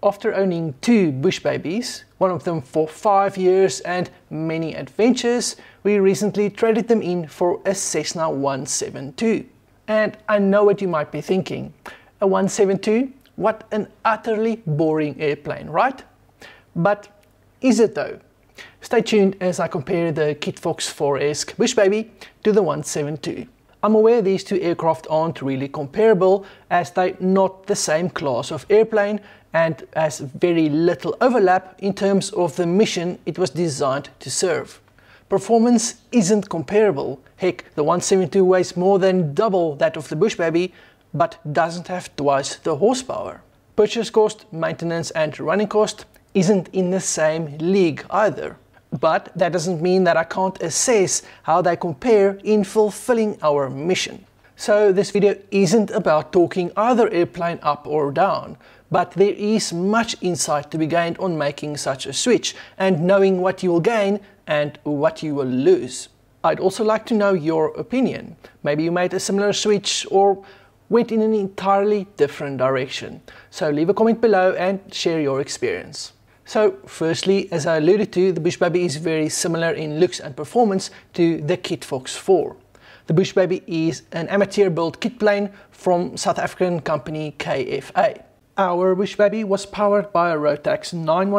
After owning two Bushbabies, one of them for 5 years and many adventures, we recently traded them in for a Cessna 172. And I know what you might be thinking. A 172? What an utterly boring airplane, right? But is it though? Stay tuned as I compare the Kitfox 4-esque Bushbaby to the 172. I'm aware these two aircraft aren't really comparable as they're not the same class of airplane and has very little overlap in terms of the mission it was designed to serve. Performance isn't comparable. Heck, the 172 weighs more than double that of the Bushbaby, but doesn't have twice the horsepower. Purchase cost, maintenance and running cost isn't in the same league either. But that doesn't mean that I can't assess how they compare in fulfilling our mission. So this video isn't about talking either airplane up or down, but there is much insight to be gained on making such a switch and knowing what you will gain and what you will lose. I'd also like to know your opinion. Maybe you made a similar switch or went in an entirely different direction. So leave a comment below and share your experience. So firstly, as I alluded to, the Bushbaby is very similar in looks and performance to the Kitfox 4. The Bushbaby is an amateur-built kit plane from South African company KFA. Our Bushbaby was powered by a Rotax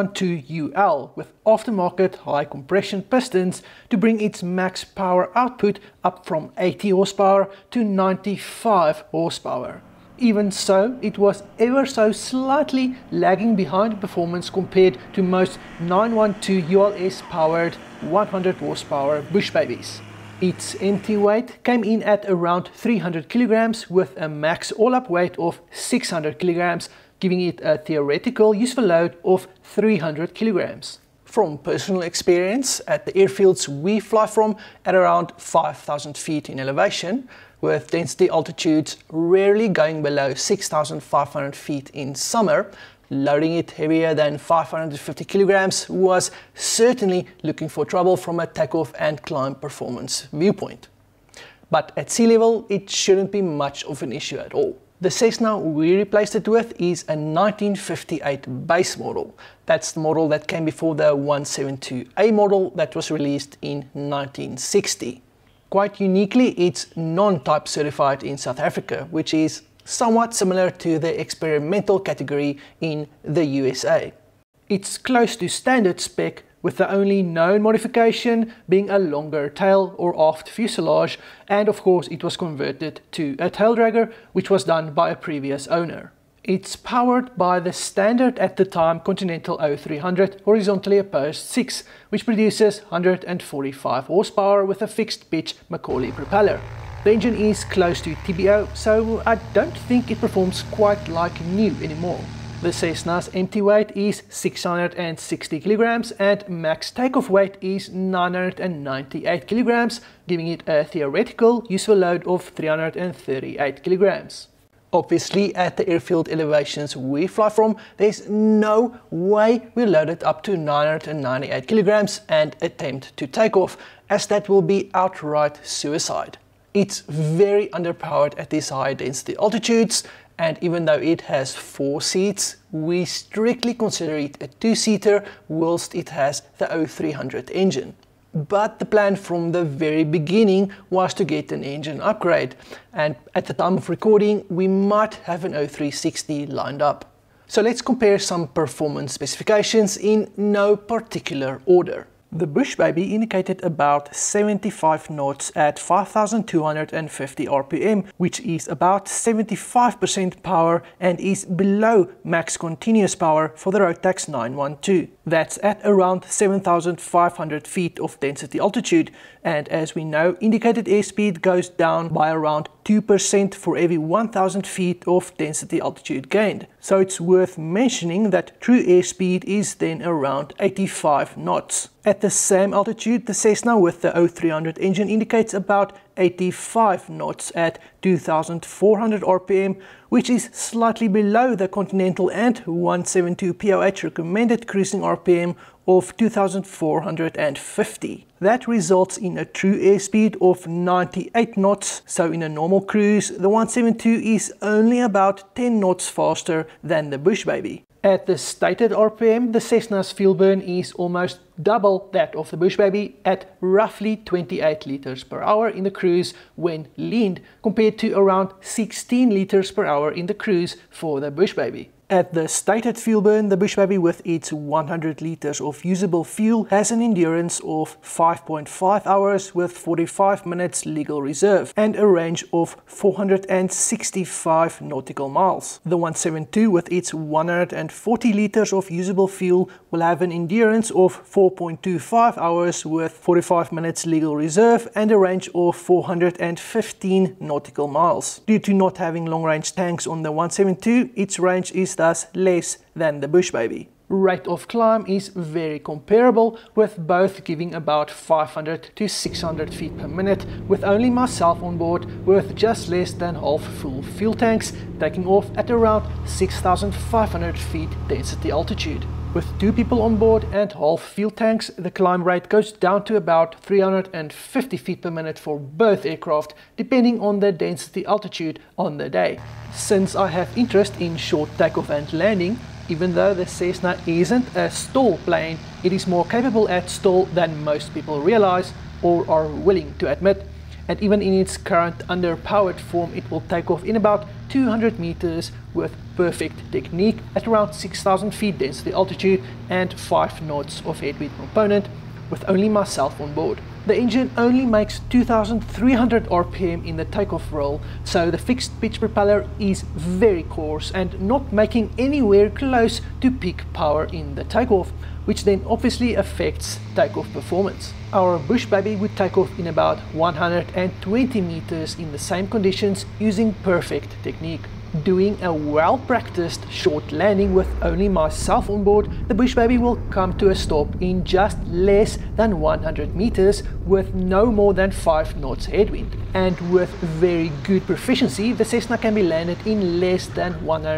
912UL with aftermarket high compression pistons to bring its max power output up from 80 horsepower to 95 horsepower. Even so, it was ever so slightly lagging behind performance compared to most 912 ULS powered 100 horsepower Bushbabies. Its empty weight came in at around 300 kilograms with a max all-up weight of 600 kilograms, giving it a theoretical useful load of 300 kilograms. From personal experience, at the airfields we fly from at around 5,000 feet in elevation, with density altitudes rarely going below 6,500 feet in summer, loading it heavier than 550 kilograms was certainly looking for trouble from a takeoff and climb performance viewpoint. But at sea level, it shouldn't be much of an issue at all. The Cessna we replaced it with is a 1958 base model. That's the model that came before the 172A model that was released in 1960. Quite uniquely, it's non-type certified in South Africa, which is somewhat similar to the experimental category in the USA. It's close to standard spec, with the only known modification being a longer tail or aft fuselage, and of course it was converted to a taildragger, which was done by a previous owner. It's powered by the standard at the time Continental 0300 horizontally opposed 6, which produces 145 horsepower with a fixed pitch Macaulay propeller. The engine is close to TBO, so I don't think it performs quite like new anymore. The Cessna's empty weight is 660 kilograms and max takeoff weight is 998 kilograms, giving it a theoretical useful load of 338 kilograms. Obviously, at the airfield elevations we fly from, there's no way we load it up to 998 kilograms and attempt to take off, as that will be outright suicide. It's very underpowered at these high density altitudes, and even though it has 4 seats, we strictly consider it a 2-seater whilst it has the 0300 engine. But the plan from the very beginning was to get an engine upgrade, and at the time of recording we might have an 0360 lined up. So let's compare some performance specifications in no particular order. The Bushbaby indicated about 75 knots at 5,250 RPM, which is about 75% power and is below max continuous power for the Rotax 912. That's at around 7,500 feet of density altitude, and as we know, indicated airspeed goes down by around 2% for every 1,000 feet of density altitude gained. So it's worth mentioning that true airspeed is then around 85 knots. At the same altitude, the Cessna with the 0300 engine indicates about 85 knots at 2,400 RPM, which is slightly below the Continental and 172 POH recommended cruising RPM of 2,450. That results in a true airspeed of 98 knots, so in a normal cruise, the 172 is only about 10 knots faster than the Bushbaby. At the stated RPM, the Cessna's fuel burn is almost double that of the Bushbaby at roughly 28 liters per hour in the cruise when leaned, compared to around 16 liters per hour in the cruise for the Bushbaby. At the stated fuel burn, the Bushbaby with its 100 liters of usable fuel has an endurance of 5.5 hours with 45 minutes legal reserve and a range of 465 nautical miles. The 172 with its 140 liters of usable fuel will have an endurance of 4.25 hours with 45 minutes legal reserve and a range of 415 nautical miles. Due to not having long-range tanks on the 172, its range is thus less than the Bushbaby. Rate of climb is very comparable, with both giving about 500 to 600 feet per minute, with only myself on board with just less than half full fuel tanks, taking off at around 6,500 feet density altitude. With 2 people on board and half fuel tanks, the climb rate goes down to about 350 feet per minute for both aircraft, depending on the density altitude on the day. Since I have interest in short takeoff and landing, even though the Cessna isn't a stall plane, it is more capable at stall than most people realize or are willing to admit. And even in its current underpowered form, it will take off in about 200 meters with perfect technique at around 6,000 feet density altitude and 5 knots of headwind component, with only myself on board. The engine only makes 2,300 RPM in the takeoff roll, so the fixed pitch propeller is very coarse and not making anywhere close to peak power in the takeoff, which then obviously affects takeoff performance. Our Bushbaby would take off in about 120 meters in the same conditions using perfect technique. Doing a well-practiced short landing with only myself on board, the Bushbaby will come to a stop in just less than 100 meters with no more than 5 knots headwind. And with very good proficiency, the Cessna can be landed in less than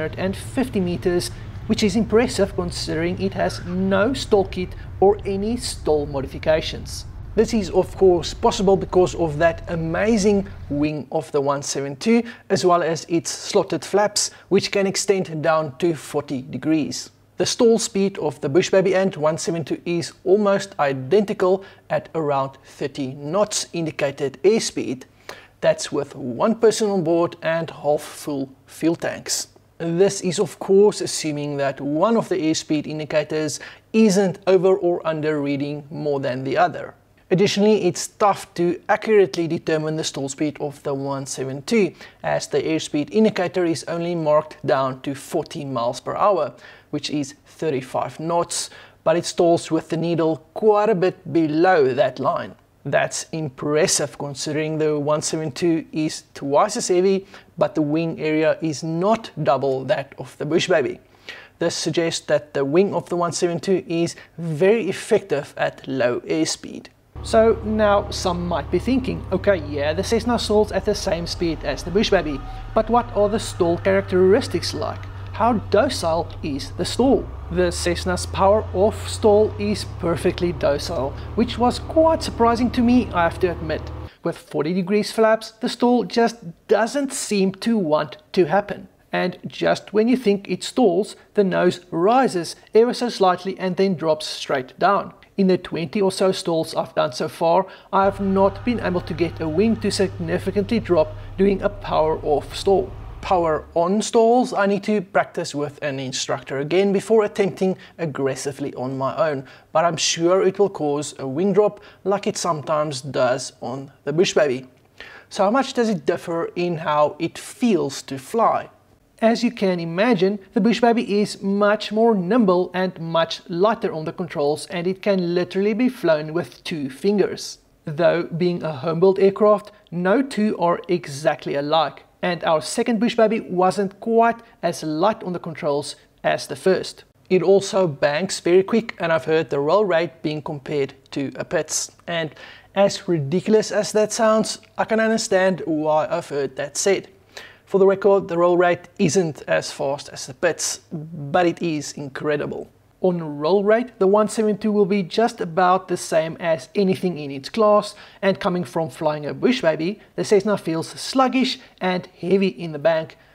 150 meters, which is impressive considering it has no stall kit or any stall modifications. This is of course possible because of that amazing wing of the 172, as well as its slotted flaps, which can extend down to 40 degrees. The stall speed of the Bushbaby and 172 is almost identical at around 30 knots indicated airspeed. That's with 1 person on board and half full fuel tanks. This is of course assuming that one of the airspeed indicators isn't over or under reading more than the other. Additionally, it's tough to accurately determine the stall speed of the 172, as the airspeed indicator is only marked down to 40 miles per hour, which is 35 knots, but it stalls with the needle quite a bit below that line. That's impressive considering the 172 is twice as heavy, but the wing area is not double that of the Bushbaby. This suggests that the wing of the 172 is very effective at low airspeed. So now some might be thinking, okay, yeah, the Cessna stalls at the same speed as the Bushbaby, but what are the stall characteristics like? How docile is the stall? The Cessna's power off stall is perfectly docile, which was quite surprising to me, I have to admit. With 40 degrees flaps, the stall just doesn't seem to want to happen. And just when you think it stalls, the nose rises ever so slightly and then drops straight down. In the 20 or so stalls I've done so far, I have not been able to get a wing to significantly drop doing a power off stall. Power on stalls I need to practice with an instructor again before attempting aggressively on my own, but I'm sure it will cause a wing drop like it sometimes does on the Bushbaby. So how much does it differ in how it feels to fly? As you can imagine, the Bushbaby is much more nimble and much lighter on the controls, and it can literally be flown with 2 fingers. Though being a home-built aircraft, no two are exactly alike, and our second Bushbaby wasn't quite as light on the controls as the first. It also banks very quick, and I've heard the roll rate being compared to a Pitts. And as ridiculous as that sounds, I can understand why I've heard that said. For the record, the roll rate isn't as fast as the Pitts, but it is incredible. On roll rate, the 172 will be just about the same as anything in its class, and coming from flying a Bushbaby, the Cessna feels sluggish and heavy in the bank,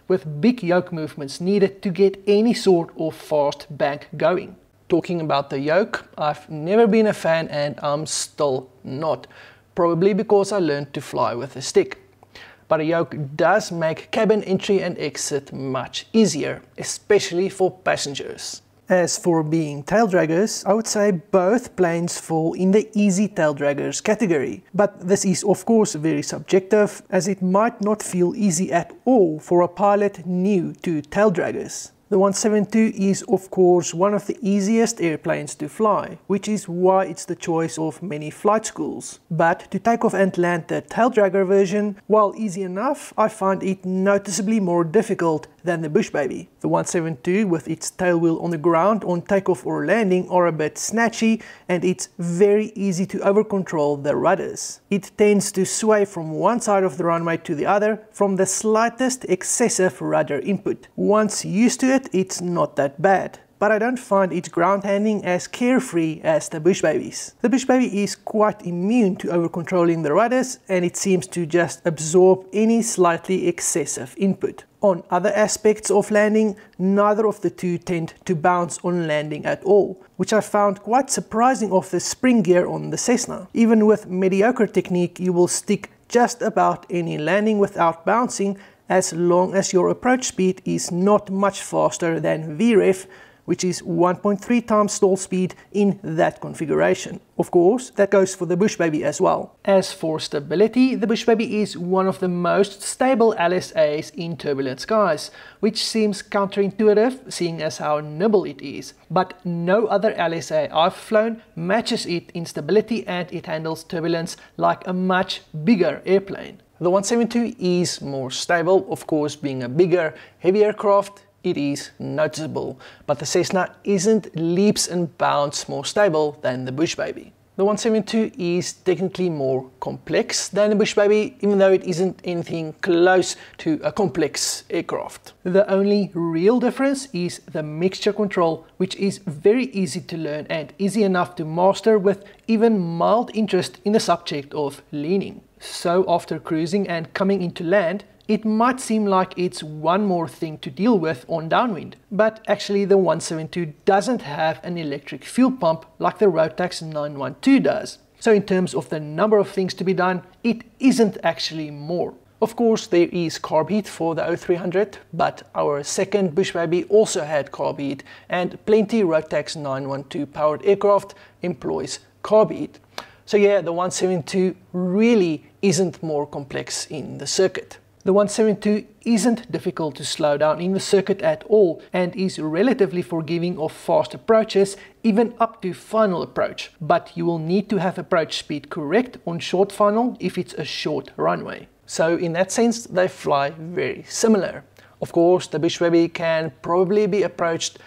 with big yoke movements needed to get any sort of fast bank going. Talking about the yoke, I've never been a fan and I'm still not, probably because I learned to fly with a stick. But a yoke does make cabin entry and exit much easier, especially for passengers. As for being tail draggers, I would say both planes fall in the easy tail draggers category. But this is of course very subjective, as it might not feel easy at all for a pilot new to tail draggers. The 172 is of course one of the easiest airplanes to fly, which is why it's the choice of many flight schools. But to take off and land the taildragger version, while easy enough, I find it noticeably more difficult than the Bushbaby. The 172 with its tail wheel on the ground on takeoff or landing are a bit snatchy, and it's very easy to over-control the rudders. It tends to sway from one side of the runway to the other from the slightest excessive rudder input. Once used to it, it's not that bad. But I don't find its ground handling as carefree as the Bushbabies. The Bushbaby is quite immune to over-controlling the rudders, and it seems to just absorb any slightly excessive input. On other aspects of landing, neither of the two tend to bounce on landing at all, which I found quite surprising of the spring gear on the Cessna. Even with mediocre technique, you will stick just about any landing without bouncing, as long as your approach speed is not much faster than VREF, which is 1.3 times stall speed in that configuration. Of course, that goes for the Bushbaby as well. As for stability, the Bushbaby is one of the most stable LSAs in turbulent skies, which seems counterintuitive seeing as how nimble it is. But no other LSA I've flown matches it in stability, and it handles turbulence like a much bigger airplane. The 172 is more stable, of course being a bigger, heavier craft. It is noticeable, but the Cessna isn't leaps and bounds more stable than the Bushbaby. The 172 is technically more complex than the Bushbaby, even though it isn't anything close to a complex aircraft. The only real difference is the mixture control, which is very easy to learn and easy enough to master with even mild interest in the subject of leaning. So after cruising and coming into land, it might seem like it's one more thing to deal with on downwind, but actually the 172 doesn't have an electric fuel pump like the Rotax 912 does. So in terms of the number of things to be done, it isn't actually more. Of course there is carb heat for the 0300, but our second Bushbaby also had carb heat, and plenty Rotax 912 powered aircraft employs carb heat. So yeah, the 172 really isn't more complex in the circuit. The 172 isn't difficult to slow down in the circuit at all, and is relatively forgiving of fast approaches, even up to final approach. But you will need to have approach speed correct on short final if it's a short runway. So in that sense, they fly very similar. Of course, the Bushbaby can probably be approached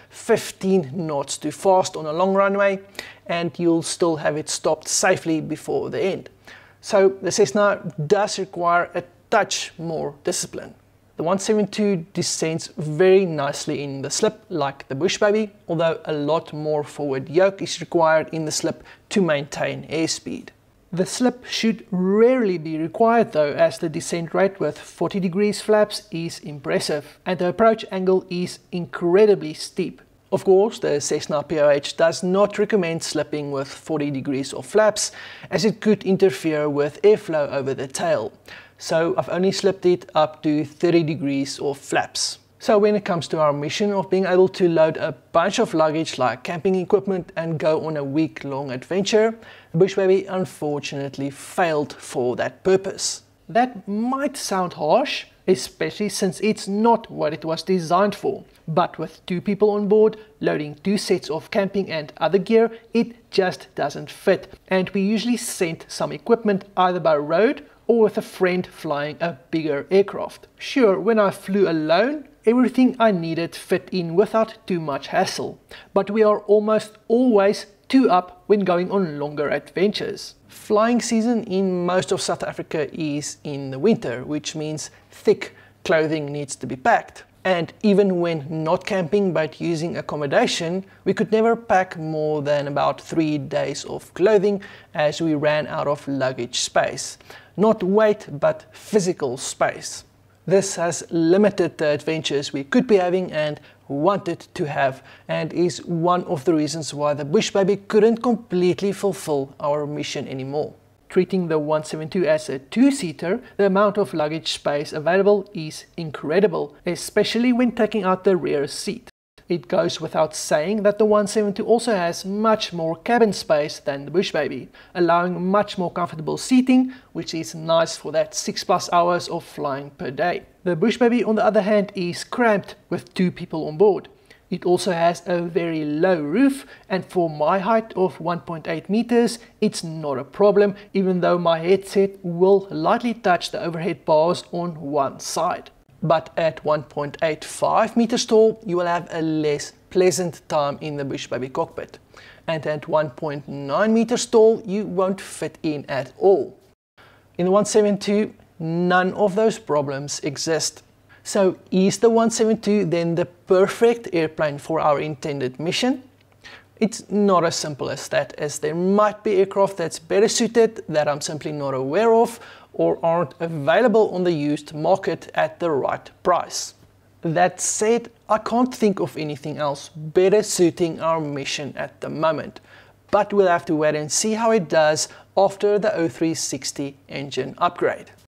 15 knots too fast on a long runway, and you'll still have it stopped safely before the end. So the Cessna does require a touch more discipline. The 172 descends very nicely in the slip like the Bushbaby, although a lot more forward yoke is required in the slip to maintain airspeed. The slip should rarely be required though, as the descent rate with 40 degrees flaps is impressive, and the approach angle is incredibly steep. Of course, the Cessna POH does not recommend slipping with 40 degrees of flaps, as it could interfere with airflow over the tail. So I've only slipped it up to 30 degrees of flaps. So when it comes to our mission of being able to load a bunch of luggage like camping equipment and go on a week-long adventure, the Bushbaby unfortunately failed for that purpose. That might sound harsh, especially since it's not what it was designed for. But with 2 people on board, loading 2 sets of camping and other gear, it just doesn't fit. And we usually sent some equipment either by road or with a friend flying a bigger aircraft. Sure, when I flew alone, everything I needed fit in without too much hassle. But we are almost always 2 up when going on longer adventures. Flying season in most of South Africa is in the winter, which means thick clothing needs to be packed. And even when not camping but using accommodation, we could never pack more than about 3 days of clothing, as we ran out of luggage space. Not weight, but physical space. This has limited the adventures we could be having and wanted to have, and is one of the reasons why the Bushbaby couldn't completely fulfill our mission anymore. Treating the 172 as a two-seater, the amount of luggage space available is incredible, especially when taking out the rear seat. It goes without saying that the 172 also has much more cabin space than the Bushbaby, allowing much more comfortable seating, which is nice for that 6+ hours of flying per day. The Bushbaby, on the other hand, is cramped with 2 people on board. It also has a very low roof, and for my height of 1.8 meters, it's not a problem, even though my headset will lightly touch the overhead bars on one side. But at 1.85 meters tall, you will have a less pleasant time in the Bushbaby cockpit. And at 1.9 meters tall, you won't fit in at all. In the 172, none of those problems exist. So is the 172 then the perfect airplane for our intended mission? It's not as simple as that, as there might be aircraft that's better suited that I'm simply not aware of, or aren't available on the used market at the right price. That said, I can't think of anything else better suiting our mission at the moment, but we'll have to wait and see how it does after the O360 engine upgrade.